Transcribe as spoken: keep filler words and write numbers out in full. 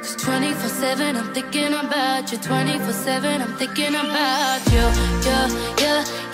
Cause twenty-four seven I'm thinking about you, twenty-four seven I'm thinking about you. Yeah, yeah,